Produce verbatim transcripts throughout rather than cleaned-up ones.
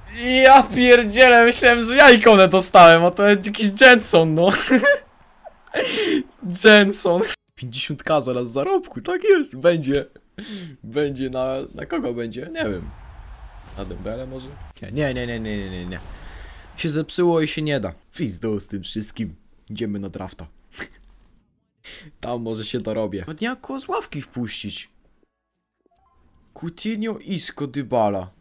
Ja pierdzielę, myślałem, że ja ikonę dostałem, a to jest jakiś Jenson, no. Jenson. pięćdziesiąt ka zaraz zarobku, tak jest, będzie. Będzie na... na kogo będzie? Nie wiem. Na Dembele może? Nie, nie, nie, nie, nie, nie, nie. Się zepsuło i się nie da. Pizdo z tym wszystkim. Idziemy na drafta. Tam może się dorobię. Nawet nie jak z ławki wpuścić. Coutinho, Isco, Dybala.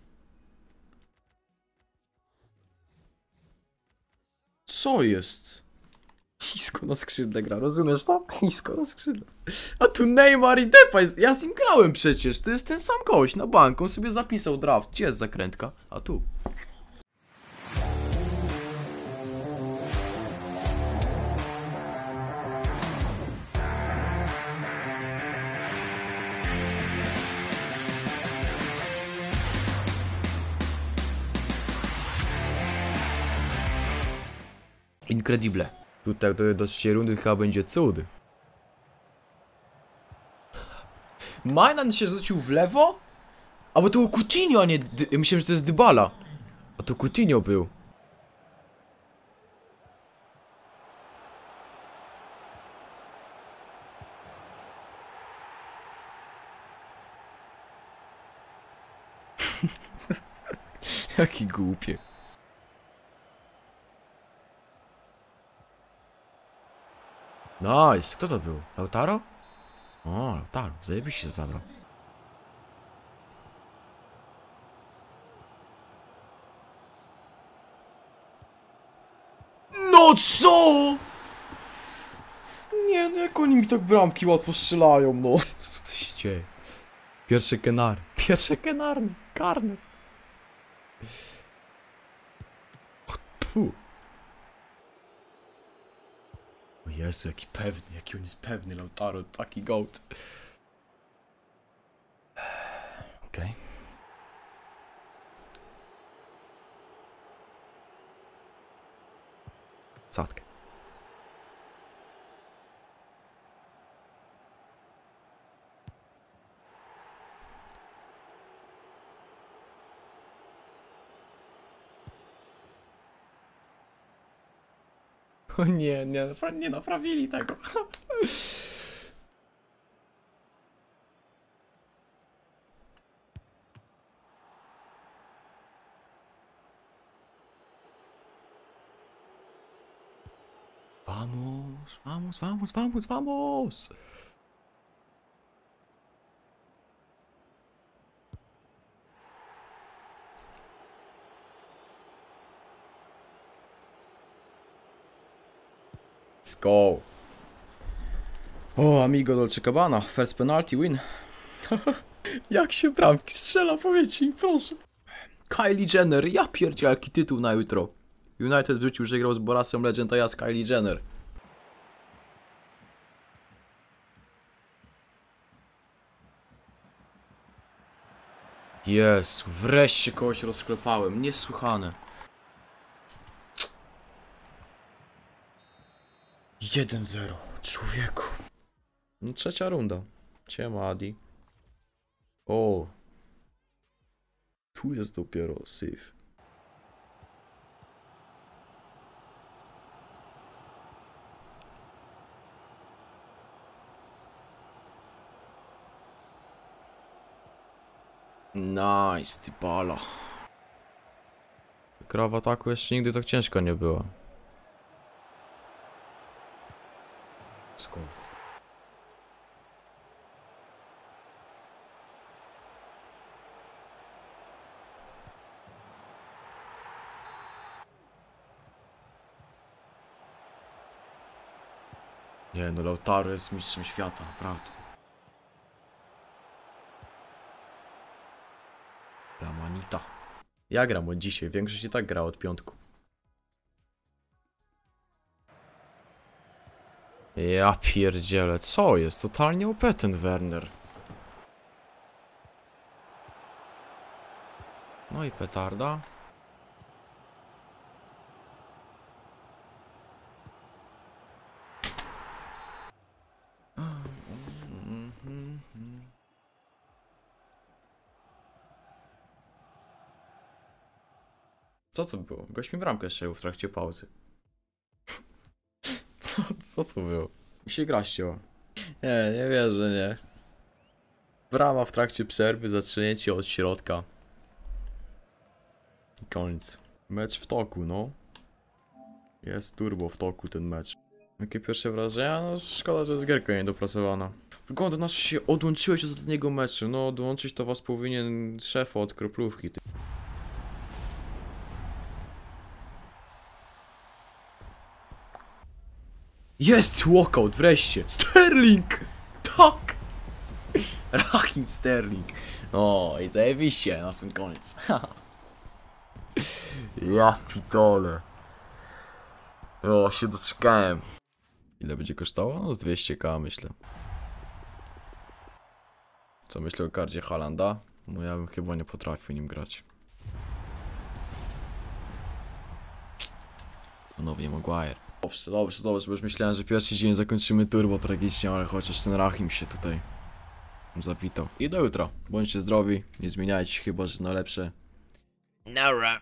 Co jest? Isco na skrzydle gra, rozumiesz to? Isco na skrzydle. A tu Neymar i Depay jest. Ja z nim grałem przecież. To jest ten sam gość na bank. On sobie zapisał draft. Gdzie jest zakrętka? A tu. Incredible. Tutaj do, do trzeciej rundy chyba będzie cud. Majnan się rzucił w lewo? A bo to było Coutinho, a nie... Dy ja myślałem, że to jest Dybala. A to Coutinho był. Jaki głupie. Nice, kto to był? Lautaro? O, Lautaro, zajebiście się zabrał. No co? Nie, no jak oni mi tak bramki łatwo strzelają, no. Co to się dzieje? Pierwszy kenar, pierwszy kenarny, karny. Puh. O Jezu, jaki pewny, jaki on jest pewny, Lautaro, taki goat. Okej. Okay. Sadkę. O nie, nie, nie naprawili tego. Vamos, vamos, vamos, vamos, vamos. Let's go. O, amigo Dolce Gabbana, first penalty win. Jak się bramki strzela, powiedzcie mi, proszę. Kylie Jenner, ja pierdzielę, jaki tytuł na jutro. United wrzucił, że grał z Borasem Legend, a ja z Kylie Jenner. Jezu, wreszcie kogoś rozklepałem, niesłychane. jeden zero, człowieku. No, trzecia runda. Siema, Adi. O. Tu jest dopiero syf. Nice, Dybala. Gra w ataku jeszcze nigdy tak ciężko nie było. Skąd? Nie no, Lautaro jest mistrzem świata, naprawdę. La manita. Ja gram od dzisiaj, większość i tak gra od piątku. Ja pierdzielę, co jest? Totalnie O P ten Werner. No i petarda. Co to było? Gość mi bramkę strzelił w trakcie pauzy. Co, co to było? Mi się gra ścięła. Nie, nie wierzę, nie. Brama w trakcie przerwy, zacznięcie od środka. I koniec. Mecz w toku, no. Jest turbo w toku ten mecz. Jakie pierwsze wrażenia? No szkoda, że jest gierka niedopracowana. Wygląda na to, że się odłączyłeś od ostatniego meczu. No odłączyć to was powinien szef od kroplówki. Ty. Jest walkout wreszcie! Sterling! Tak! Raheem Sterling. O i zajebiście na sam koniec. Ja pitole. O, się doczekałem. Ile będzie kosztowało? No z dwieście ka myślę. Co myślę o karcie Haalanda? No ja bym chyba nie potrafił nim grać. Ponownie Maguire. Dobrze, dobrze, dobrze, bo już myślałem, że pierwszy dzień zakończymy turbo tragicznie, ale chociaż ten Raheem się tutaj zawitał. I do jutra. Bądźcie zdrowi, nie zmieniajcie się chyba, że na lepsze. Nara.